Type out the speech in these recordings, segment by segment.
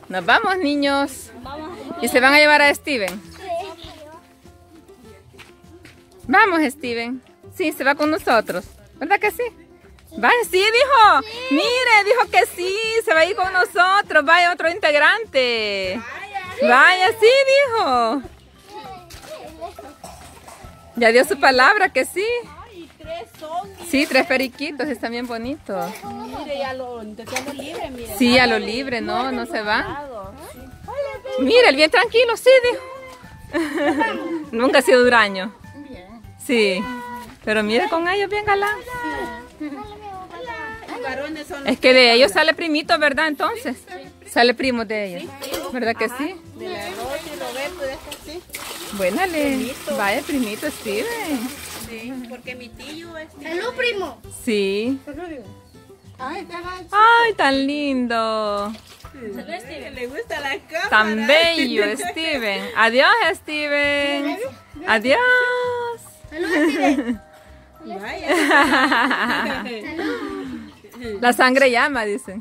Nos vamos, niños. ¿Y se van a llevar a Steven? Vamos, Steven. Sí, se va con nosotros. ¿Verdad que sí? Vaya, sí, dijo. Mire, dijo que sí, se va a ir con nosotros. Vaya, otro integrante. Vaya, sí, dijo. Ya dio su palabra que sí. Sí, 3 periquitos, están bien bonitos. Mire, a lo libre, mire. Sí, a lo libre, no se va. Mire, el bien tranquilo, sí, dijo. Nunca ha sido huraño. Sí, pero mire con ellos bien galán. Es que de ellos sale primito, ¿verdad? Entonces, sale primo de ellos. ¿Verdad que sí? De la Rosy, Roberto, de este sí. Buénale, vaya primito, Steven. Sí, porque mi tío es... ¡Salud, primo! Sí. Ay, Tan lindo. le gusta la cámara. Tan bello, Steven. Adiós, Steven. Adiós. ¡Salud, Steven! Vaya. La sangre llama, dicen.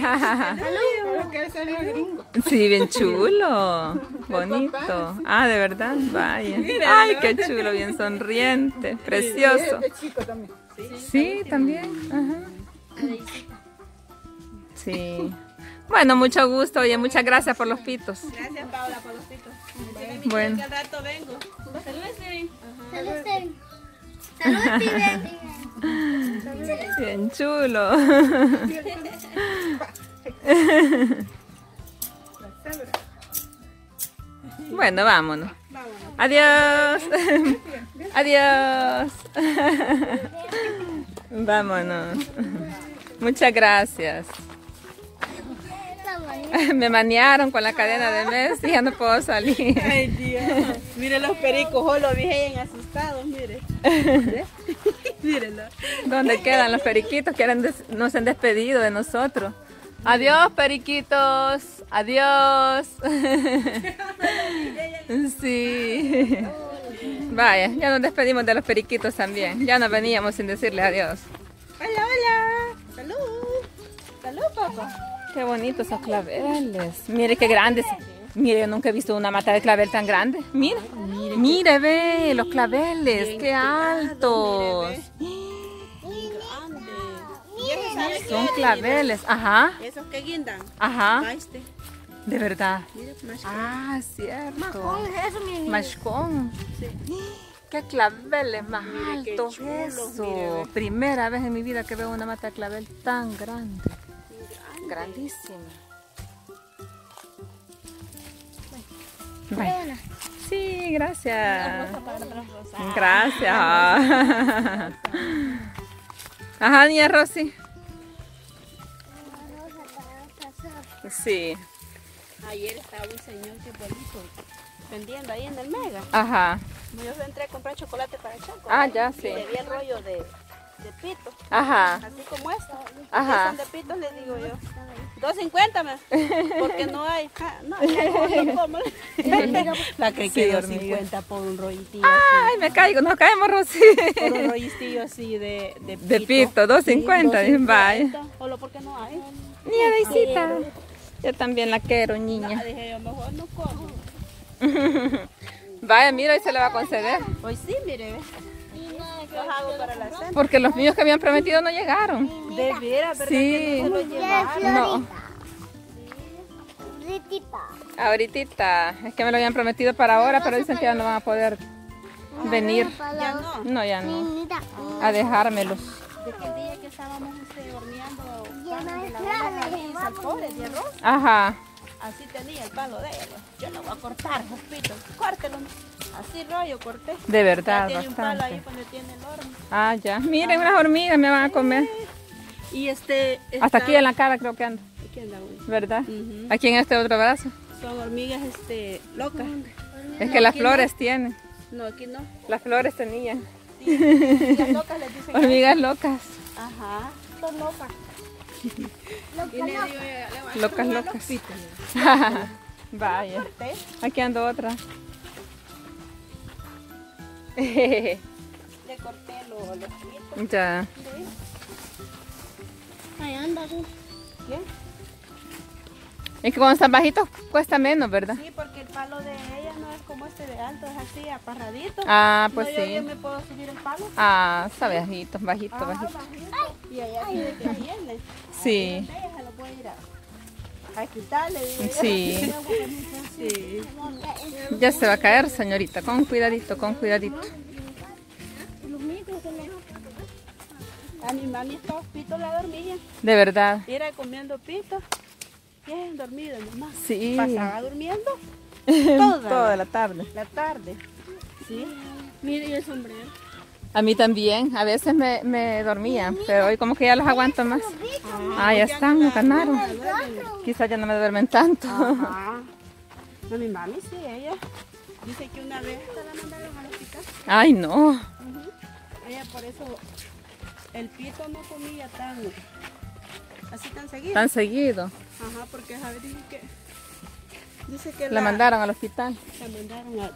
Sí, bien chulo. Bonito. Ah, de verdad, vaya. Ay, qué chulo, bien sonriente. Precioso. Sí, también. Ajá. Sí. Bueno, mucho gusto. Oye, muchas gracias por los pitos. Gracias, Paula, por los pitos. Bueno. Que al rato vengo. ¡Salud, Steven! ¡Salud, Steven! ¡Salud, Steven! Bien chulo. Bueno, vámonos. Adiós. Adiós. Vámonos. Muchas gracias. Me manearon con la cadena de mes y ya no puedo salir. Ay, Dios. Mire los pericos, solo bien asustados, mire. Mírenlo. ¿Dónde quedan los periquitos que no se han despedido de nosotros? Adiós, periquitos. Adiós. Sí. Vaya, ya nos despedimos de los periquitos también. Ya nos veníamos sin decirle adiós. Hola, hola. Salud. Salud, papá. Qué bonitos esos claveles. Mire qué grandes. Mire, yo nunca he visto una mata de clavel tan grande. Mire, mire, ve los claveles, qué altos. Son claveles, ajá. Esos que guindan. Ajá. Este. De verdad. Mire, Ah, cierto. ¿Cómo es eso, mi niño? Mashcón. Qué claveles más Mire, qué altos chulos, eso. mire, ve. Primera vez en mi vida que veo una mata de clavel tan grande. Grandísima. Bueno. Sí, gracias. Gracias. Ajá, niña Rosy. Sí. Ayer estaba un señor que bonito vendiendo ahí en el Mega. Ajá. Yo entré a comprar chocolate para Choco. Ah, ya, sí. Y le vi el rollo de pito. Ajá. Así como esto. Ajá. Son de pitos, les digo yo. 2.50 más. Porque no hay. No, no como. La que Sí, quedó hormiga. 50 por un rollitillo. Ay, me caigo, nos caemos, Rosy. Por un rollitillo así de pito. De pito, 2.50, Sí, vaya. Solo porque no hay. Niña Deisita. Yo también la quiero, niña. Ah, dije yo, mejor no como. Vaya, mira, hoy se le va a conceder. Hoy sí, mire, ve. Los hago para la cena. Porque los niños que habían prometido no llegaron. De veras, ¿verdad? Sí. Que no se los llevaron. No, Ritita. ahorita. Es que me lo habían prometido para ahora, pero dicen que ya no van a poder venir. Ya no. No, ya no. Niñita. A dejármelos. De que el día que estábamos horneando panes de la abuela de salpores de arroz, Ajá. así tenía el palo de ella. Yo lo voy a cortar, Jospito, córtelo. Así rollo corté. De verdad, Ya tiene un palo ahí bastante. donde tiene el horno. Ah, ya. Miren, unas hormigas me van a comer. Y Hasta aquí en la cara creo que anda. Aquí anda uno. ¿Verdad? Ujú. Aquí en este otro brazo. Son hormigas locas. Es que las aquí flores tienen. No, aquí no. Las flores tenían. Sí, las locas les dicen. Hormigas locas. Ajá. Son locas. Y le digo, le voy a Locas, hacer un locas. lopito. Vaya. Corté. Aquí ando otra. Le corté los pitos. Ya. Ahí anda tú. ¿Qué? Es que cuando están bajitos cuesta menos, ¿verdad? Sí, porque el palo de ella no es como este de alto, es así, aparradito. Ah, pues no, sí. Yo me puedo subir el palo. Ah, está bajito, bajito, bajito. Bajito. Y ella tiene que viene. Sí. Ella se lo puede ir a quitarle. Digo yo. Sí. Sí. Ya se va a caer, señorita. Con cuidadito, con cuidadito. A mi mami estaba pito la dormía. De verdad. Era comiendo pito. Bien dormido nomás. Sí. Pasaba durmiendo Toda la tarde. la tarde. Sí. Mire, y el sombrero. A mí también. A veces me dormía, pero hoy como que ya los aguanto más. Ah, ya están, me ganaron. Quizás ya no me duermen tanto. Ajá. No, mi mami sí, ella. Dice que una vez hasta la mandaron al hospital. Ay, no. Ella por eso el pito no comía así tan seguido. Tan seguido. Ajá, porque a ver, dice que La mandaron al hospital. la mandaron a...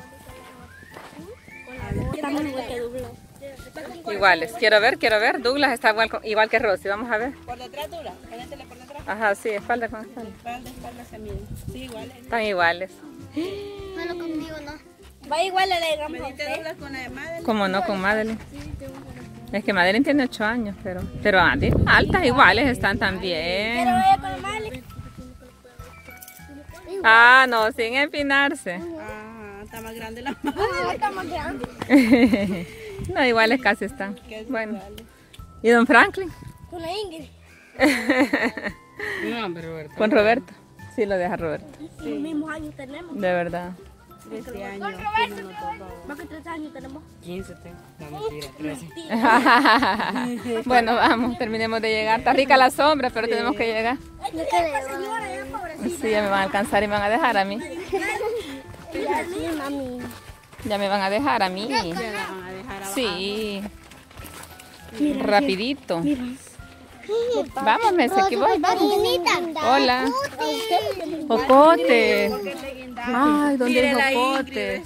Estamos igual que Douglas. Iguales. Quiero ver. Douglas está igual que Rosy. Vamos a ver. Por detrás dura, ponétele por detrás. Ajá, sí, espalda con espalda. Espalda se miden. Sí, igual. Están iguales. Bueno, conmigo no. Va igual a la de Gamba. Medite Douglas con la de madre. ¿Cómo no con Madeline? Es que Madeline tiene 8 años, pero altas iguales están también. vaya con la Mali. Ah, no, sin empinarse. Ajá, está más grande la madre. Está más grande. No, iguales casi están. Que es Bueno. igual. ¿Y don Franklin? Con la Ingrid. Con Roberto. Sí, lo deja Roberto. Los mismos años tenemos. De verdad. 13 años. Más que 3 años tenemos. 15 tengo. No, mentira, 13. Bueno, vamos, terminemos de llegar. Está rica la sombra, pero tenemos que llegar. Esta señora ya pobrecita. Sí, ya me van a alcanzar y me van a dejar a mí. Sí, mami. Ya me van a dejar a mí. Ya la van a dejar abajo. Sí. Rapidito. Vamos, Messi, aquí voy, vamos. Hola. Jocote. Ay, ¿dónde hay jocotes?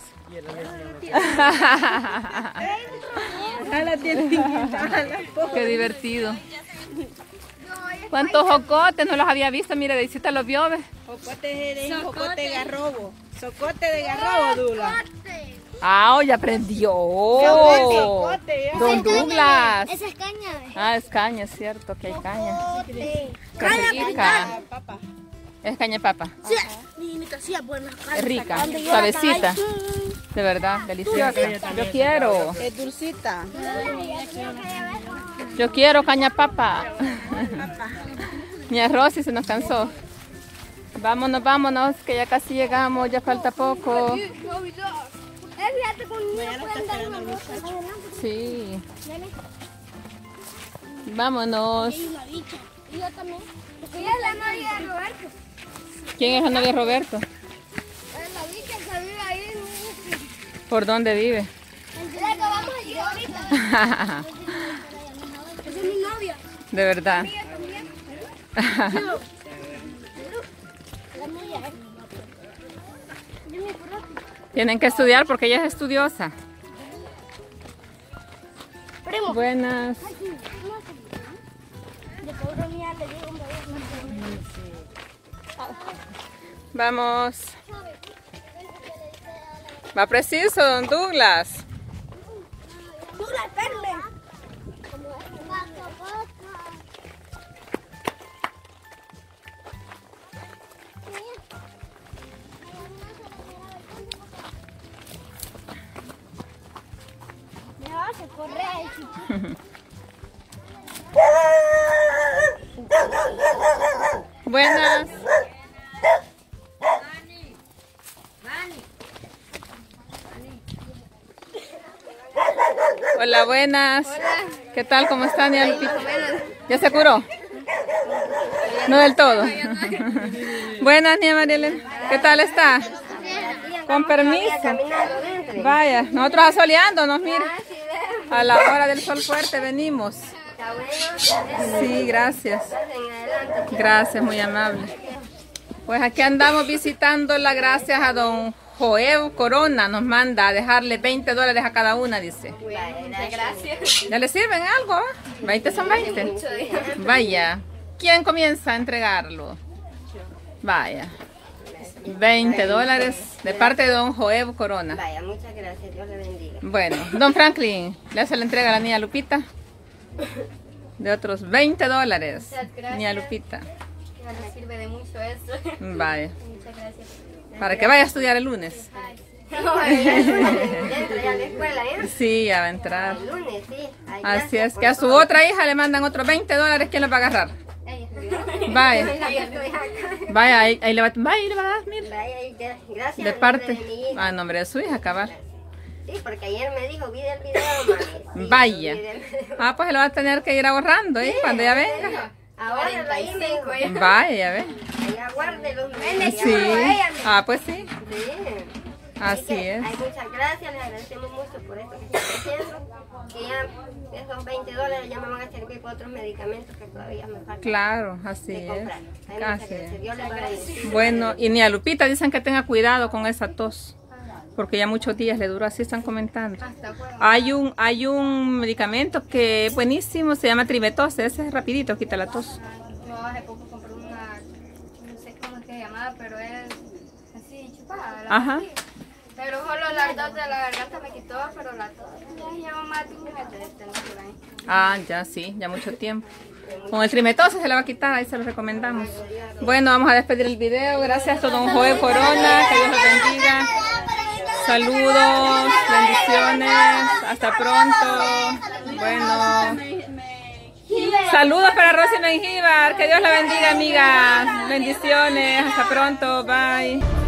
Qué divertido. ¿Cuántos jocotes? No los había visto. Mire, Deisita los vio. ¿Ve? Jocote de jocote de garrobo. Socote de garrobo, Dula. Ah, ya aprendió. Socote, ya. Don Douglas. Esa es caña. Ah, es caña, es cierto que hay caña. Qué Caña rica. Papa. Es caña de papa. Sí, mi imitación es buena. Es rica, suavecita. De verdad, deliciosa. Yo quiero. Es dulcita. Yo quiero caña papa. Mi arroz y se nos cansó. Vámonos, vámonos, que ya casi llegamos, ya falta poco. Fíjate con un niño pueden dar una bolsa. Sí. Vámonos. Y una bicha. Y yo también. Porque ella es la novia de Roberto. ¿Quién es la novia de Roberto? Es la bicha que vive ahí. ¿Por dónde vive? La que vamos a llegar ahorita. Esa es mi novia. De verdad. Ella también. La mía, Yo me acuerdo. Tienen que estudiar porque ella es estudiosa. Primo. Buenas. De pobre mía le digo un bebé. Vamos. Va preciso, don Douglas. Douglas, espérame. Me vas a correr. Buenas. Hola, buenas. ¿Qué tal? ¿Cómo están? ¿Ya se curó? No del todo. Buenas, niña Marielena. ¿Qué tal está? Con permiso. Vaya, nosotros asoleándonos, mire. A la hora del sol fuerte venimos. Sí, gracias. Gracias, muy amable. Pues aquí andamos visitándola gracias a don Joel Corona. Nos manda a dejarle $20 a cada una, dice. Gracias. ¿Ya le sirven algo? 20 son 20. Vaya. ¿Quién comienza a entregarlo? Vaya. $20 de parte de don Joel Corona. Vaya, muchas gracias, Dios le bendiga. Bueno, don Franklin, le hace la entrega a la niña Lupita de otros $20. gracias. Niña Lupita. Ya le sirve de mucho eso. Vaya. Muchas gracias. Para que vaya a estudiar el lunes. No, ya entra ya a la escuela, ¿eh? Sí, ya va a entrar. El lunes, sí. Ay, Así gracias es, por que a su todo. otra hija le mandan otros $20. ¿Quién lo va a agarrar? Ella. Vaya. Ay, ya estoy acá. Vaya, ahí le va a dar, mira. Vaya, gracias. De en parte. nombre de mi hija. A nombre de su hija, cabal. Sí, porque ayer me dijo, vi el video, mami. Sí, Vaya. vi el video. Ah, pues lo va a tener que ir ahorrando, ¿eh? Cuando ya venga. Ahora ahí me dijo. Vaya, ya ve. Allá guarde los meses. Sí. Ah, pues sí. Sí. Así es. Ay, muchas gracias, les agradecemos mucho por esto que están haciendo. Que ya esos $20 ya me van a servir para otros medicamentos que todavía me faltan Claro, así de es. comprar. Ay, muchas Así gracias. es. Dios les va a bendecir. Bueno, y ni a Lupita dicen que tenga cuidado con esa tos. Porque ya muchos días le duró, así están comentando. Hay un medicamento que es buenísimo, se llama Trimetose, ese es rapidito, quita la tos. Yo hace poco compré una, no sé cómo es que se llamaba, pero es así chupada. Ajá. Pero solo las dos de la garganta me quitó, pero la tos ya lleva más de un mes de tenerla ahí. Ah, ya sí, ya mucho tiempo. Con el Trimetose se le va a quitar, ahí se lo recomendamos. Bueno, vamos a despedir el video. Gracias a don Joel Corona, que Dios los bendiga. Saludos, bendiciones, hasta pronto. Bueno, saludos para Rosy Mengíbar, que Dios la bendiga, amigas. Bendiciones, hasta pronto, bye.